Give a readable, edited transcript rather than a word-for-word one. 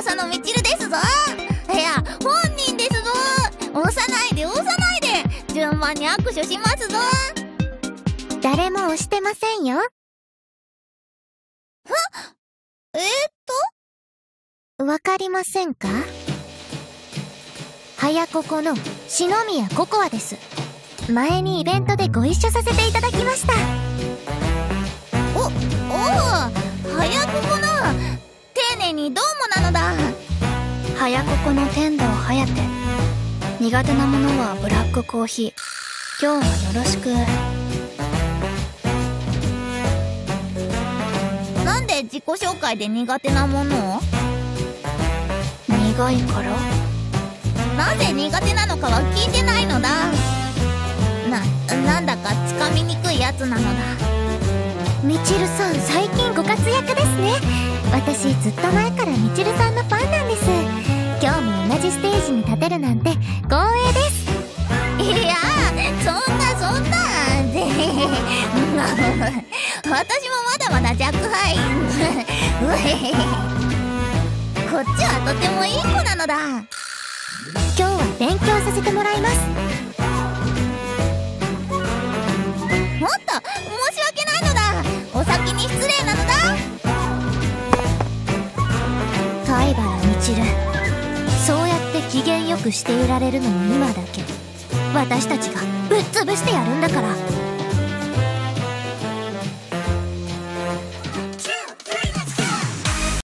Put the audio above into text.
噂のみちるですぞ。いや、本人ですぞ。押さないで押さないで、順番に握手しますぞ。 誰も押してませんよ。わかりませんか？早ここの篠宮ココアです。前にイベントでご一緒させていただきました。 おお、早ここの丁寧にどうもなのだ。 早ここの天童颯。苦手なものはブラックコーヒー。今日はよろしく。 なんで自己紹介で苦手なものを？ 苦いから。 なぜ苦手なのかは聞いてないのだ。なんだかつかみにくいやつなのだ。 みちるさん、最近ご活躍ですね。私ずっと前からみちるさんのファンなんです。今日も同じステージに立てるなんて光栄です。 いや、そんな私もまだまだ若輩こっちはとてもいい子なのだ。 今日は勉強させてもらいます。 もっと申し訳ないのだ。お先に失礼なのだ。 灰原みちる、そうやって機嫌よくしていられるのも今だけ。私たちがぶっ潰してやるんだから。